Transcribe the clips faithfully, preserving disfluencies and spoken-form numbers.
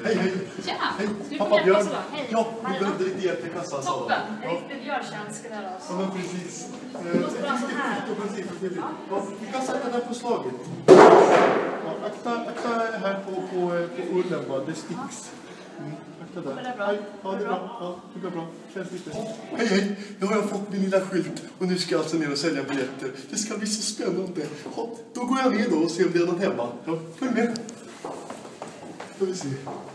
Hej, hej. Tjena. Hej. Du Pappa får hjälpa Björn. oss då. Hej. Ja, vi behövde lite hjälp i kassan. Toppen. Ja. En riktig björntjänst ska det här Ja, men precis. Eh, måste vara så här. Ja, vi kan sätta den på slaget. Ja, akta, akta här på, på, på ullen bara, det sticks. Mm, akta där. Men det är bra. Hej. Ja, det är bra. Ja, det går bra. Känns lite. Hej, hej. Nu har jag fått min lilla skylt och nu ska jag alltså ner och sälja biljetter. Det ska bli så spännande. Ja, då går jag ner då och ser om det är någon hemma. Ja, följ med. Ska vi se.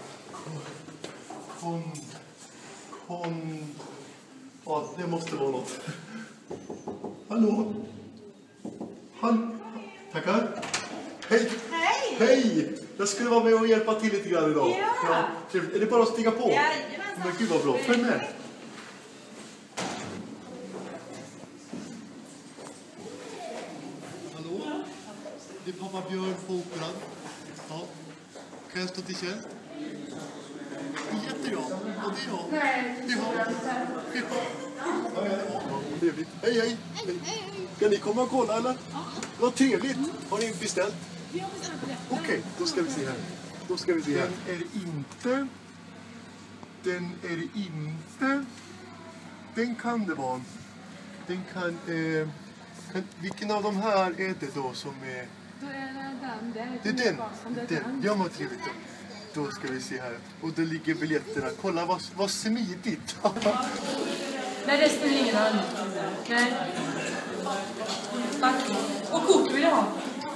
Kon... Kon... Ja, det måste vara något. Hallå? Han... Tackar. Hej! Hej! Hej! Jag skulle vara med och hjälpa till lite grann idag. Ja. Ja, trevligt. Är det bara att stiga på? Jajamensan. Men gud vad bra. Följ med. Hallå? Det är pappa Björn på Operan. Ja. Kan jag stå till tjänst? Jättebra. Och det är jag. Nej, det är jag. Trevligt. Hej, hej. Ska ni komma och kolla eller? Vad trevligt. Har ni beställt? Okej, okay, då ska vi se här. Då ska vi se här. Den är inte. Den är inte. Den kan det vara. Den kan, eh, kan... Vilken av de här är det då som är... Då är det den. Det är den. den. Ja, vad trevligt. Då ska vi se här. Och då ligger biljetterna. Kolla vad, vad smidigt. Nej, det spelar ingen roll. Nej. Tack. Och kort vill jag ha.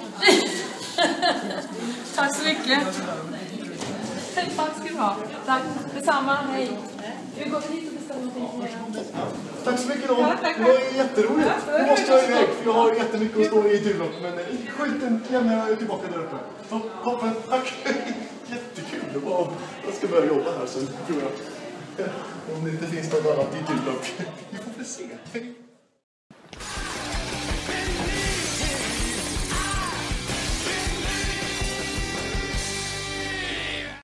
Tack så mycket. Hej, tack ska du ha. Tack. Detsamma. Hej. Vi går hit och bestämmer någonting. Tack så mycket då. Ja, tack, det var jätteroligt. Nu måste jag iväg för jag har jättemycket att stå i tilllopp. Men skylten lämnar jag tillbaka där uppe. Så, toppen. Tack. Jättekul. Wow. Jag ska börja jobba här sen, tror jag. Om det inte finns något annat i tilllopp. Vi får väl se. Hej.